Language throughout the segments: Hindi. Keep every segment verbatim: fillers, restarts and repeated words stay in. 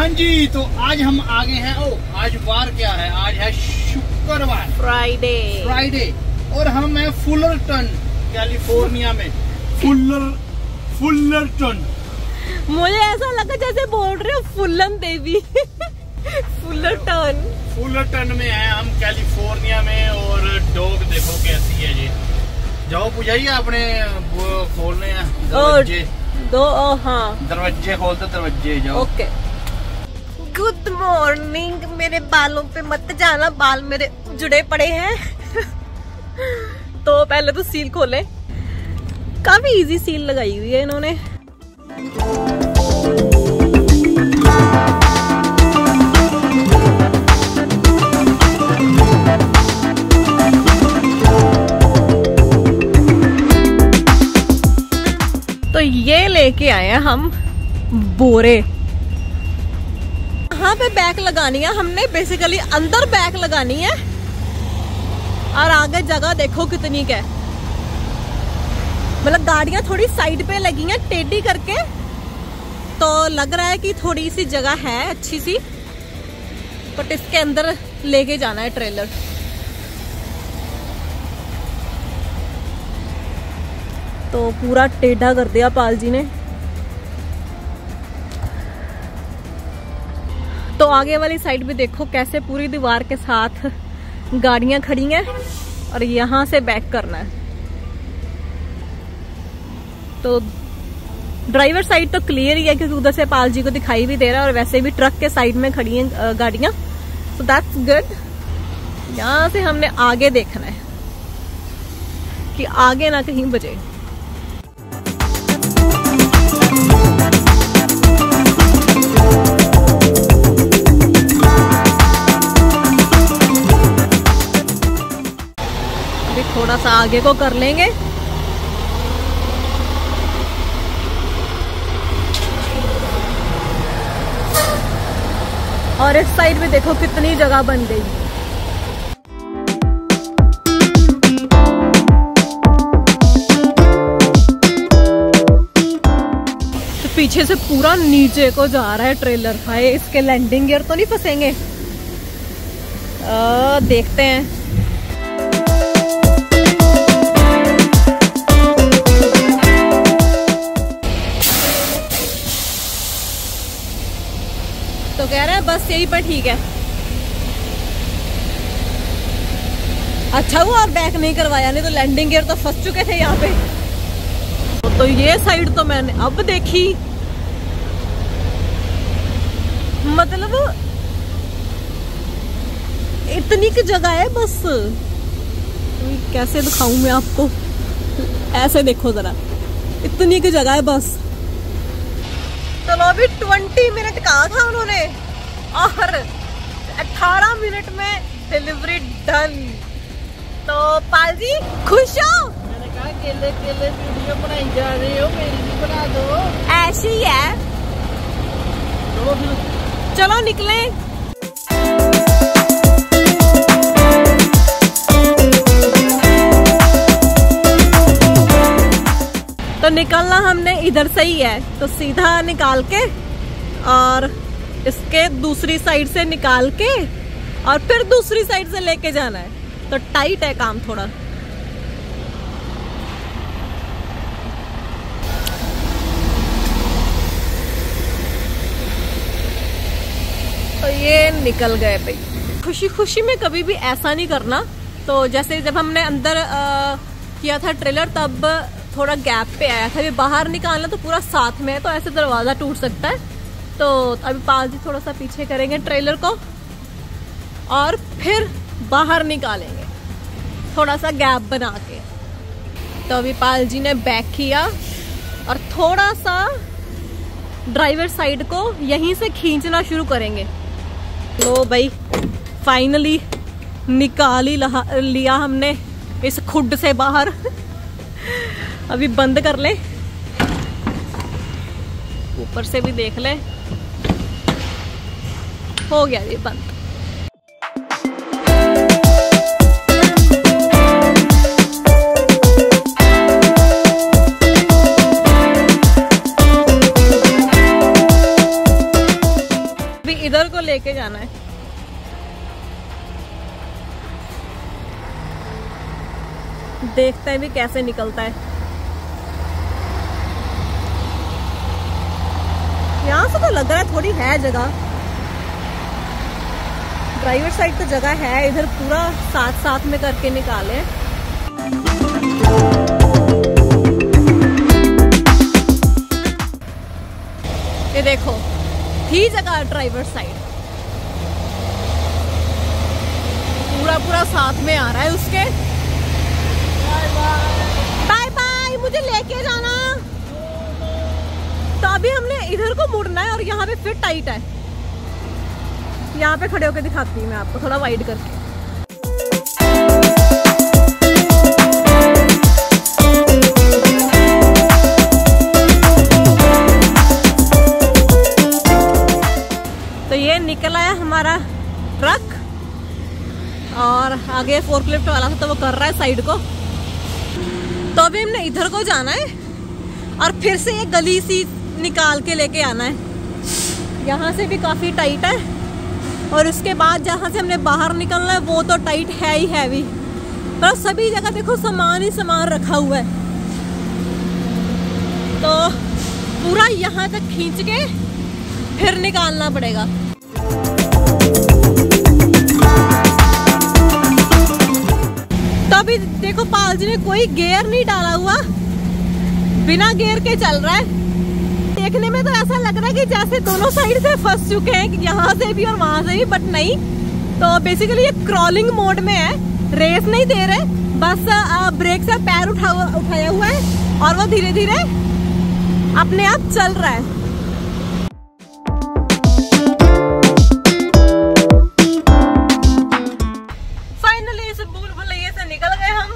हाँ जी, तो आज हम आगे हैं। ओ आज वार क्या है? आज है शुक्रवार, फ्राइडे फ्राइडे और हम हैं फुलरटन कैलिफोर्निया में। फुलर फुलरटन मुझे ऐसा लगा जैसे बोल रहे हो फुल्लन देवी। फुलरटन फुलरटन में है हम, कैलिफोर्निया में। और डॉग देखो कैसी है ये। जाओ बुझाइए अपने वो खोलने हैं दरवाजे। दो ओ, हाँ दरवाजे खोलते दरवाजे जाओ। ओके। Good morning. मेरे बालों पे मत जाना, बाल मेरे जुड़े पड़े हैं। तो पहले तो सील खोले। काफी इजी सील लगाई हुई है इन्होंने। तो ये लेके आए हैं हम बोरे। यहाँ पे बैक लगानी है हमने, बेसिकली अंदर बैक लगानी है। और आगे जगह देखो कितनी क्या है। मतलब गाड़ियां थोड़ी साइड पे लगी हैं टेढ़ी करके, तो लग रहा है कि थोड़ी सी जगह है अच्छी सी। बट इसके अंदर लेके जाना है ट्रेलर। तो पूरा टेढ़ा कर दिया पाल जी ने। तो आगे वाली साइड भी देखो कैसे पूरी दीवार के साथ गाड़ियां खड़ी हैं और यहां से बैक करना है। तो ड्राइवर साइड तो क्लियर ही है क्योंकि उधर से पाल जी को दिखाई भी दे रहा है, और वैसे भी ट्रक के साइड में खड़ी हैं गाड़ियां। So that's good. यहां से हमने आगे देखना है कि आगे ना कहीं बचे। थोड़ा सा आगे को कर लेंगे। और इस साइड में देखो कितनी जगह बन गई। तो पीछे से पूरा नीचे को जा रहा है ट्रेलर। हाय, इसके लैंडिंग गियर तो नहीं फंसेंगे? आ, देखते हैं। तो कह रहे हैं बस यही पर ठीक है। अच्छा हुआ और बैक नहीं करवाया, नहीं तो लैंडिंग गियर तो फंस चुके थे यहाँ पे। तो ये साइड तो मैंने अब देखी। मतलब इतनी की जगह है बस। कैसे दिखाऊं मैं आपको? ऐसे देखो जरा, इतनी की जगह है बस। चलो अभी बीस मिनट कहा था उन्होंने और अठारह मिनट में डिलीवरी डन। तो पाल जी खुश हो? मैंने कहा केले केले वीडियो बनाई जा रही हो, मेरी भी बना दो। ऐसी ही है। चलो फिर चलो निकले। तो निकलना हमने इधर से ही है, तो सीधा निकाल के और इसके दूसरी साइड से निकाल के और फिर दूसरी साइड से लेके जाना है। तो टाइट है काम थोड़ा। तो ये निकल गए भाई। खुशी खुशी में कभी भी ऐसा नहीं करना। तो जैसे जब हमने अंदर आ, किया था ट्रेलर, तब थोड़ा गैप पे आया था। ये बाहर निकालना तो पूरा साथ में है, तो ऐसे दरवाजा टूट सकता है। तो अभी पाल जी थोड़ा सा पीछे करेंगे ट्रेलर को और फिर बाहर निकालेंगे थोड़ा सा गैप बना के। तो अभी पाल जी ने बैक किया और थोड़ा सा ड्राइवर साइड को यहीं से खींचना शुरू करेंगे। तो भाई फाइनली निकाल ही लिया हमने इस खुड से बाहर। अभी बंद कर ले, ऊपर से भी देख ले। हो गया ये बंद। इधर को लेके जाना है। देखते हैं भी कैसे निकलता है। यहाँ से तो लग रहा है थोड़ी है जगह, ड्राइवर साइड तो जगह है, इधर पूरा साथ साथ में करके निकाले। ये देखो थी जगह ड्राइवर साइड, पूरा पूरा साथ में आ रहा है उसके। बाय बाय, मुझे लेके जाना। तो अभी हमने इधर को मुड़ना है और यहाँ पे फिर टाइट है। यहाँ पे खड़े होकर दिखाती हूँ मैं आपको थोड़ा वाइड करके। तो ये निकल आया हमारा ट्रक और आगे फोर्कलिफ्ट वाला था तो वो कर रहा है साइड को। तो अभी हमने इधर को जाना है और फिर से ये गली सी निकाल के लेके आना है। यहाँ से भी काफी टाइट है और उसके बाद जहाँ से हमने बाहर निकलना है वो तो टाइट है ही हैवी, पर सभी जगह देखो सामान ही सामान रखा हुआ है। तो पूरा यहाँ तक खींच के फिर निकालना पड़ेगा। तो अभी देखो पाल जी ने कोई गियर नहीं डाला हुआ, बिना गियर के चल रहा है। देखने में तो ऐसा लग रहा है कि जैसे दोनों साइड से फंस चुके हैं, यहाँ से भी और वहां से भी, बट नहीं। तो बेसिकली ये क्रॉलिंग मोड में है, रेस नहीं दे रहे, बस ब्रेक से पैर उठा उठाया हुआ है और वो धीरे धीरे अपने आप चल रहा है। फाइनली इस भूल भुलैया से निकल गए हम।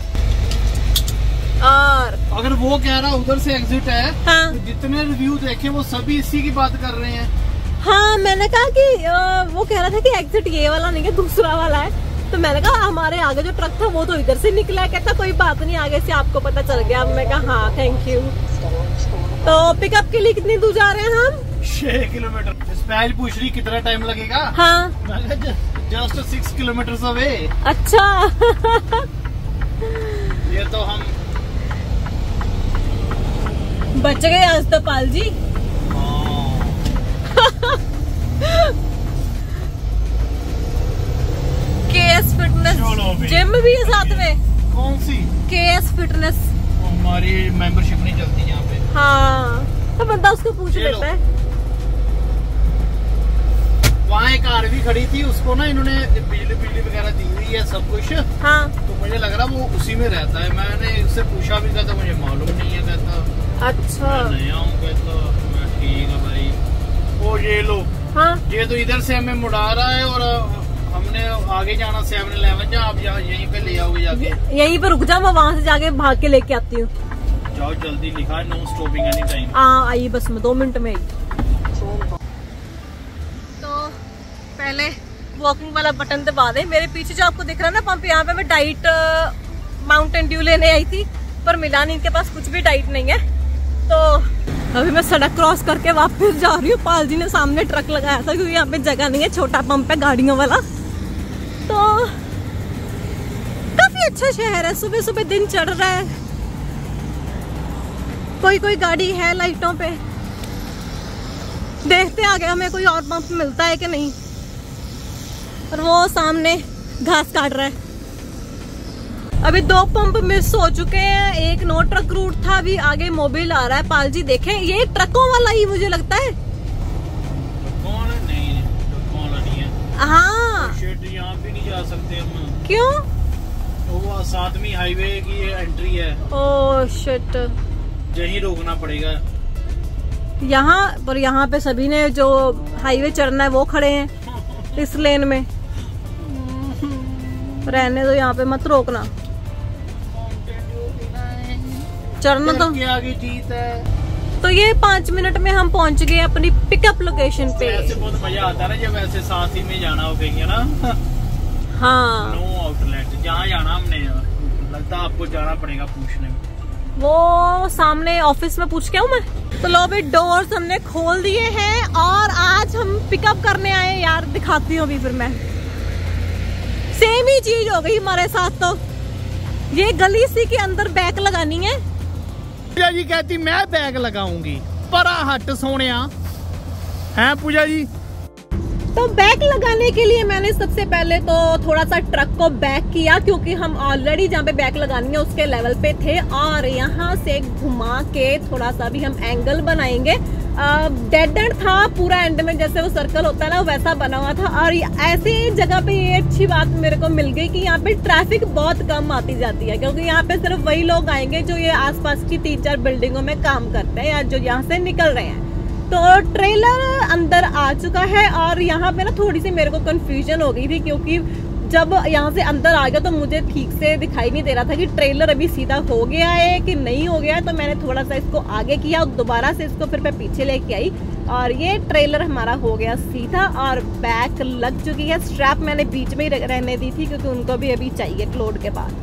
और अगर वो कह रहा उधर से एग्जिट है, हाँ, तो जितने रिव्यू देखे वो सभी इसी की बात कर रहे हैं। हाँ, मैंने कहा कि आ, वो कह रहा था कि एग्जिट ये वाला नहीं है, दूसरा वाला है। तो मैंने कहा हमारे आगे जो ट्रक था वो तो इधर से निकला है। कहता कोई बात नहीं, आगे से आपको पता चल गया। अब मैं कहा हाँ थैंक यू। तो पिकअप के लिए कितनी दूर जा रहे हैं हम? छह किलोमीटर। स्पेल पूछ रही कितना टाइम लगेगा? हाँ, जस्ट सिक्स किलोमीटर अवे। अच्छा। ये तो हम बच गए आज तो Pal ji. KS fitness gym भी है साथ में। कौन सी? KS fitness. हमारी मेंबरशिप नहीं चलती यहाँ पे। हाँ, तो बंदा उसको पूछ लेता है। वहाँ एक आरवी खड़ी थी, उसको ना इन्होंने बिजली बिजली वगैरह दी हुई है सब कुछ। हाँ, तो मुझे लग रहा वो उसी में रहता है। मैंने उससे पूछा भी, कहता मुझे मालूम नहीं है। कहता अच्छा मैं नहीं आऊँ। कहता मैं ठीक है भाई। वो ये लो, हाँ, ये तो इधर से हमें मुड़ा रहा है और हमने आगे जाना सेवन इलेवन। जा आप यहाँ यहीं पे ले आओगे जाके? यहीं पे रुक जा, मैं वहाँ से जाके भाग के लेके आती हूँ। जाओ जल्दी, लिखा नो स्टॉपिंग एनी टाइम। हाँ, आई बस में दो मिनट में आई। तो पहले वॉकिंग वाला बटन दबा दे। मेरे पीछे जो आपको दिख रहा है ना पंप, यहाँ पे मैं डाइट माउंटेन ड्यू लेने आई थी, पर मिला नहीं, इनके पास कुछ भी डाइट नहीं है। तो अभी मैं सड़क क्रॉस करके वापस जा रही हूँ। पाल जी ने सामने ट्रक लगाया था क्योंकि यहाँ पे जगह नहीं है, छोटा पंप है गाड़ियों वाला। तो काफी अच्छा शहर है, सुबह सुबह दिन चढ़ रहा है, कोई कोई गाड़ी है लाइटों पे। देखते आगे हमें कोई और पंप मिलता है कि नहीं। और वो सामने घास काट रहा है। अभी दो पंप मिस हो चुके हैं, एक नो ट्रक रूट था, अभी आगे मोबिल आ रहा है। पाल जी देखें, ये ट्रकों वाला ही मुझे लगता है। कौन है? नहीं, ट्रकों वाला नहीं है। हाँ, शिट, यहाँ पे नहीं जा सकते हम। क्यों? तो वो सातवीं हाईवे की एंट्री है। ओह शिट, यहीं रोकना पड़ेगा। यहाँ पर यहाँ पे सभी ने जो हाईवे चढ़ना है वो खड़े हैं इस लेन में। रहने दो, यहाँ पे मत रोकना, चढ़ना तो आगे जीत है। तो ये पाँच मिनट में हम पहुंच गए अपनी पिकअप लोकेशन पे। ऐसे बहुत मजा आता है ना जब ऐसे साथ ही में जाना हो कहीं, है ना। हाँ, नो आउटलेट जहाँ जाना हमने, लगता है आपको जाना पड़ेगा पूछने में। वो सामने ऑफिस में पूछ के आऊँ मैं। तो लो भाई, डोर्स हमने खोल दिए हैं और आज हम पिकअप करने आए यार, दिखाती हूँ अभी फिर मैं। सेम ही चीज हो गई हमारे साथ। तो ये गली सी के अंदर बैक लगानी है। पूजा जी कहती मैं बैग लगाऊंगी, परा हट सोनिया है पूजा जी। तो बैक लगाने के लिए मैंने सबसे पहले तो थोड़ा सा ट्रक को बैक किया, क्योंकि हम ऑलरेडी जहाँ पे बैक लगानी है उसके लेवल पे थे, और यहाँ से घुमा के थोड़ा सा भी हम एंगल बनाएंगे। डेड एंड था पूरा, एंड में जैसे वो सर्कल होता है ना वैसा बना हुआ था। और ऐसी जगह पे ये अच्छी बात मेरे को मिल गई कि यहाँ पे ट्रैफिक बहुत कम आती जाती है, क्योंकि यहाँ पे सिर्फ वही लोग आएंगे जो ये आसपास की तीन चार बिल्डिंगों में काम करते हैं या जो यहाँ से निकल रहे हैं। तो ट्रेलर अंदर आ चुका है, और यहाँ पे ना थोड़ी सी मेरे को कंफ्यूजन हो गई थी, क्योंकि जब यहाँ से अंदर आ गया तो मुझे ठीक से दिखाई नहीं दे रहा था कि ट्रेलर अभी सीधा हो गया है कि नहीं हो गया है। तो मैंने थोड़ा सा इसको आगे किया और दोबारा से इसको फिर मैं पीछे लेके आई, और ये ट्रेलर हमारा हो गया सीधा और बैक लग चुकी है। स्ट्रैप मैंने बीच में ही रहने दी थी, क्योंकि उनको भी अभी चाहिए लोड के बाद।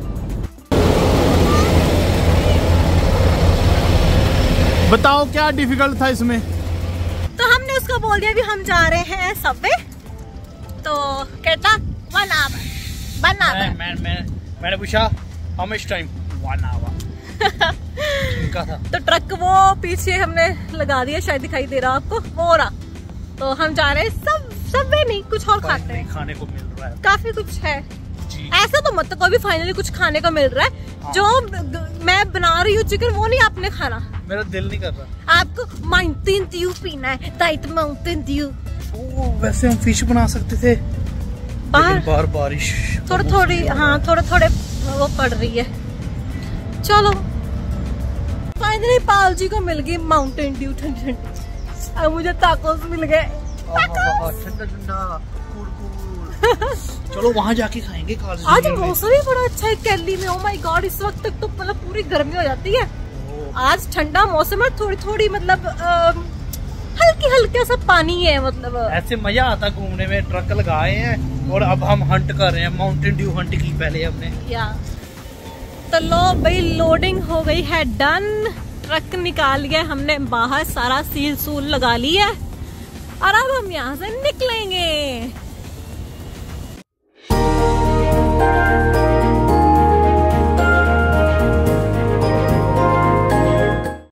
बताओ क्या डिफिकल्ट था इसमें? तो हमने उसको बोल दिया भी हम जा रहे हैं सबवे। तो कहता वन आवर वन आवर मैं, मैं, मैं, मैंने पूछा how much time, one hour इनका था। तो ट्रक वो पीछे हमने लगा दिया, शायद दिखाई दे रहा आपको, वो रहा। तो हम जा रहे हैं सब सबवे नहीं, कुछ और खाते हैं, खाने को मिल रहा है काफी कुछ है जी। ऐसा तो मत को भी फाइनली कुछ खाने को मिल रहा है। हाँ। जो मैं बना रही हूँ चिकन वो नहीं आपने खाना, मेरा दिल नहीं कर रहा। आपको माउंटेन ड्यू पीना है, डाइट माउंटेन ड्यू। वैसे हम फिश बना सकते थे, बाहर बार बारिश थोड़ी थोड़ी, हाँ थोड़े थोड़े वो पड़ रही है। चलो फाइनली पाल जी को मिल गई माउंटेन ड्यू ठंडी ठंडी, अब मुझे टाकोस मिल गए, ठंडा ठंडा कूल कूल। चलो वहाँ जाके खाएंगे काल। आज मौसम ही बड़ा अच्छा है कैली में। ओ माय गॉड, इस वक्त तक तो मतलब पूरी गर्मी हो जाती है, आज ठंडा मौसम है, थोड़ी थोड़ी मतलब हल्की हल्का सा पानी है। मतलब ऐसे मजा आता घूमने में। ट्रक लगाए हैं और अब हम हंट कर रहे हैं, माउंटेन ड्यू हंट की पहले हमने। या तो लो भाई, लोडिंग हो गई है डन, ट्रक निकाल लिया हमने बाहर, सारा सील सूल लगा लिया, और अब हम यहाँ से निकलेंगे।